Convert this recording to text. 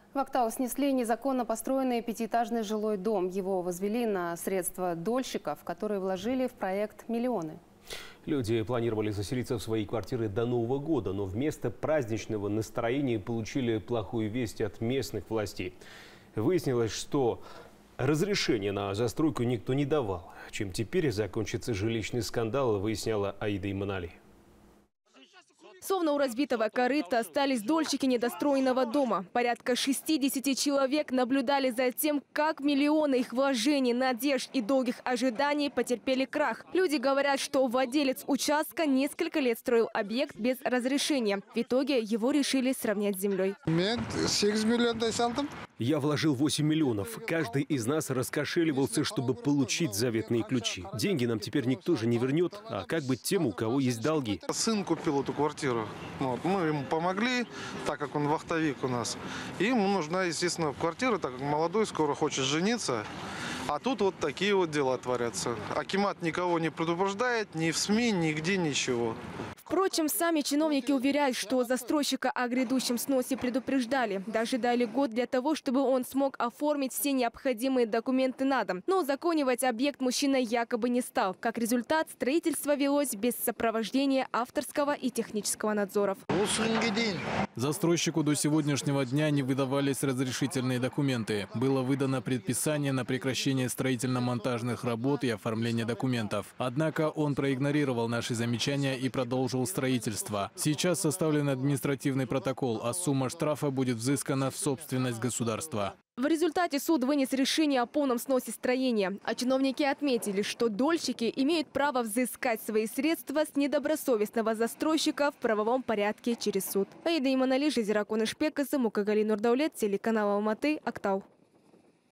В Актау снесли незаконно построенный пятиэтажный жилой дом. Его возвели на средства дольщиков, которые вложили в проект миллионы. Люди планировали заселиться в свои квартиры до Нового года, но вместо праздничного настроения получили плохую весть от местных властей. Выяснилось, что разрешения на застройку никто не давал. Чем теперь закончится жилищный скандал, выясняла Аида Иманали. Словно у разбитого корыта остались дольщики недостроенного дома. Порядка 60 человек наблюдали за тем, как миллионы их вложений, надежд и долгих ожиданий потерпели крах. Люди говорят, что владелец участка несколько лет строил объект без разрешения. В итоге его решили сравнять с землей. Я вложил 8 миллионов. Каждый из нас раскошеливался, чтобы получить заветные ключи. Деньги нам теперь никто же не вернет. А как быть тем, у кого есть долги? Сын купил эту квартиру. Мы ему помогли, так как он вахтовик у нас. И ему нужна, естественно, квартира, так как молодой, скоро хочет жениться. А тут вот такие вот дела творятся. Акимат никого не предупреждает, ни в СМИ, нигде ничего. Впрочем, сами чиновники уверяют, что застройщика о грядущем сносе предупреждали. Даже дали год для того, чтобы он смог оформить все необходимые документы на дом. Но узаконивать объект мужчина якобы не стал. Как результат, строительство велось без сопровождения авторского и технического надзоров. Застройщику до сегодняшнего дня не выдавались разрешительные документы. Было выдано предписание на прекращение строительно-монтажных работ и оформление документов. Однако он проигнорировал наши замечания и продолжил строительство. Сейчас составлен административный протокол, а сумма штрафа будет взыскана в собственность государства. В результате суд вынес решение о полном сносе строения. А чиновники отметили, что дольщики имеют право взыскать свои средства с недобросовестного застройщика в правовом порядке через суд. Аида Иманали, Жизира Кунышпекасы, Мукагали Нурдаулет, телеканал Алматы, Актау.